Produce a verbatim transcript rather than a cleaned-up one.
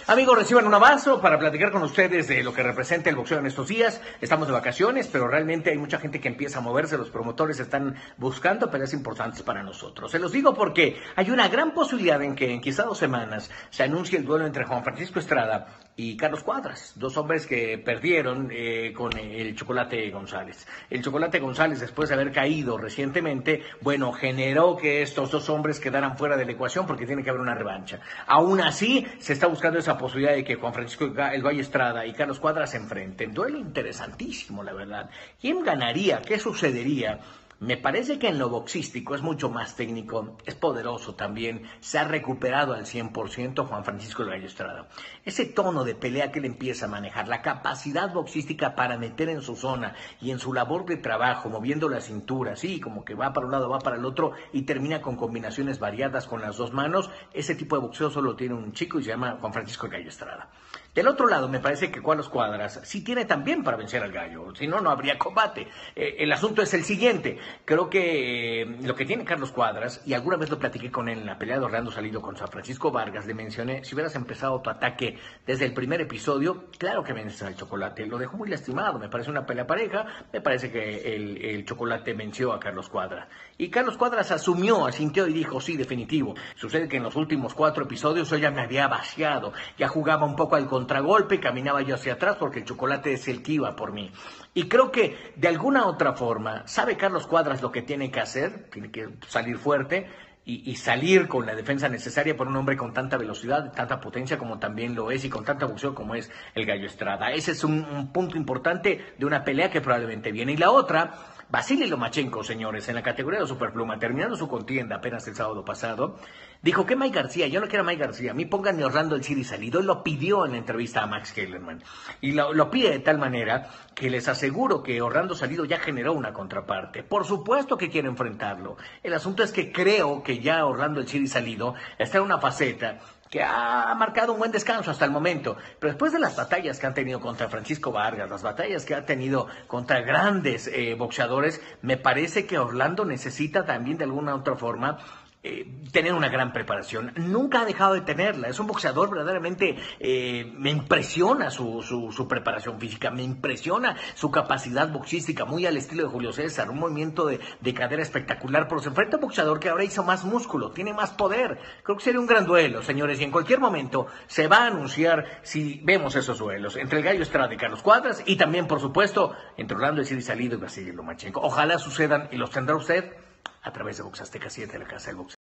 Amigos, reciban un abrazo para platicar con ustedes de lo que representa el boxeo en estos días. Estamos de vacaciones, pero realmente hay mucha gente que empieza a moverse. Los promotores están buscando peleas importantes para nosotros. Se los digo porque hay una gran posibilidad en que en quizá dos semanas se anuncie el duelo entre Juan Francisco Estrada y Carlos Cuadras, dos hombres que perdieron eh, con el Chocolate González. El Chocolate González, después de haber caído recientemente, bueno, generó que estos dos hombres quedaran fuera de la ecuación porque tiene que haber una revancha. Aún así, se está buscando esa posibilidad de que Juan Francisco El Valle Estrada y Carlos Cuadras se enfrenten. Duelo interesantísimo, la verdad. ¿Quién ganaría? ¿Qué sucedería? Me parece que en lo boxístico es mucho más técnico, es poderoso también, se ha recuperado al cien por ciento Juan Francisco El Valle Estrada. Ese tono de pelea que él empieza a manejar, la capacidad boxística para meter en su zona y en su labor de trabajo, moviendo la cintura, sí, como que va para un lado, va para el otro y termina con combinaciones variadas con las dos manos, ese tipo de boxeo solo tiene un chico y se llama Juan Francisco El Valle Estrada. Del otro lado, me parece que Carlos Cuadras sí tiene también para vencer al gallo, si no, no habría combate. Eh, el asunto es el siguiente, creo que eh, lo que tiene Carlos Cuadras, y alguna vez lo platiqué con él en la pelea de Orlando Salido con San Francisco Vargas, le mencioné, si hubieras empezado tu ataque desde el primer episodio, claro que vences al Chocolate, lo dejó muy lastimado, me parece una pelea pareja, me parece que el, el Chocolate venció a Carlos Cuadras. Y Carlos Cuadras asumió, asintió y dijo, sí, definitivo. Sucede que en los últimos cuatro episodios yo ya me había vaciado, ya jugaba un poco al contragolpe, caminaba yo hacia atrás porque el Chocolate es el que iba por mí. Y creo que de alguna otra forma, sabe Carlos Cuadras lo que tiene que hacer, tiene que salir fuerte y, y salir con la defensa necesaria por un hombre con tanta velocidad, tanta potencia como también lo es y con tanta boxeo como es el Gallo Estrada. Ese es un, un punto importante de una pelea que probablemente viene. Y la otra, Vasily Lomachenko, señores, en la categoría de superpluma, terminando su contienda apenas el sábado pasado, dijo que Mike García, yo no quiero a Mike García, a mí pónganme Orlando El Chiri Salido, y lo pidió en la entrevista a Max Kellerman. Y lo, lo pide de tal manera que les aseguro que Orlando Salido ya generó una contraparte. Por supuesto que quiere enfrentarlo. El asunto es que creo que ya Orlando El Chiri Salido está en una faceta que ha marcado un buen descanso hasta el momento, pero después de las batallas que han tenido contra Francisco Vargas, las batallas que ha tenido contra grandes eh, boxeadores, me parece que Orlando necesita también de alguna otra forma Eh, tener una gran preparación. Nunca ha dejado de tenerla. Es un boxeador verdaderamente, eh, me impresiona su, su, su preparación física, me impresiona su capacidad boxística, muy al estilo de Julio César, un movimiento de, de cadera espectacular, pero se enfrenta a un boxeador que ahora hizo más músculo, tiene más poder. Creo que sería un gran duelo, señores, y en cualquier momento se va a anunciar si vemos esos duelos entre el Gallo Estrada y Carlos Cuadras, y también, por supuesto, entre Orlando El Chiri Salido y Vasily Lomachenko. Ojalá sucedan y los tendrá usted a través de Box Azteca siete, la casa del boxeo.